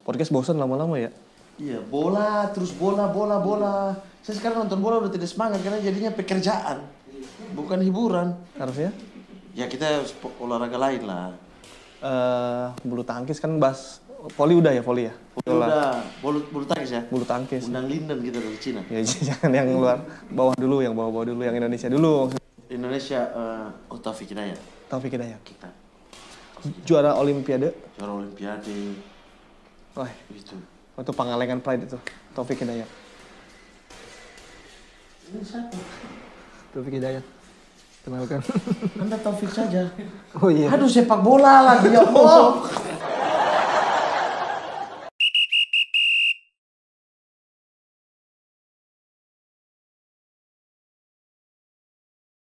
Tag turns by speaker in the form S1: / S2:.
S1: Podcast bosan lama-lama ya?
S2: Iya, bola, terus bola. Saya sekarang nonton bola udah tidak semangat karena jadinya pekerjaan, bukan hiburan.
S1: Harusnya?
S2: Ya kita olahraga lain lah.
S1: Bulu tangkis kan bahas voli udah ya, voli ya?
S2: Udah, bulu tangkis ya?
S1: Bulu tangkis.
S2: Undang Linden kita dari Cina.
S1: Ya jangan yang luar, bawah dulu, yang bawah dulu, yang Indonesia dulu.
S2: Indonesia, Taufik Hidayat.
S1: Taufik Hidayat.
S2: Kita
S1: Juara Olimpiade.
S2: juara Olimpiade.
S1: Wah,
S2: Itu.
S1: itu Pangalengan Pride itu. Taufik Hidayat.
S2: Ini siapa?
S1: Taufik Hidayat. Kenalkan.
S2: Anda Taufik saja.
S1: Oh iya.
S2: Aduh, sepak bola lagi ya Allah.